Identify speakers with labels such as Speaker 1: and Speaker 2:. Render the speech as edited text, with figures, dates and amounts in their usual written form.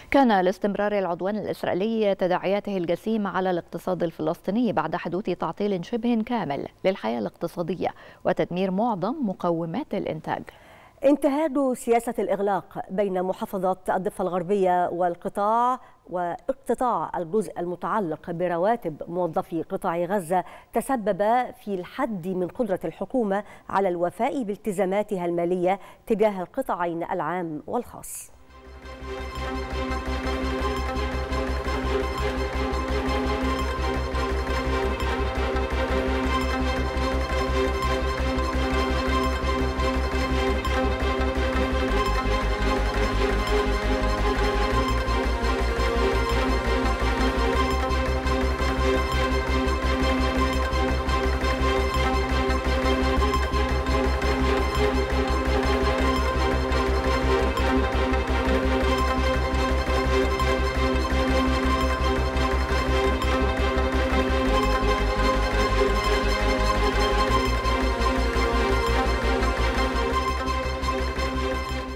Speaker 1: كان لاستمرار العدوان الإسرائيلي تداعياته الجسيمة على الاقتصاد الفلسطيني بعد حدوث تعطيل شبه كامل للحياة الاقتصادية وتدمير معظم مقومات الإنتاج.
Speaker 2: انتهاج سياسة الإغلاق بين محافظات الضفة الغربية واقتطاع الجزء المتعلق برواتب موظفي قطاع غزة تسبب في الحد من قدرة الحكومة على الوفاء بالتزاماتها المالية تجاه القطاعين العام والخاص.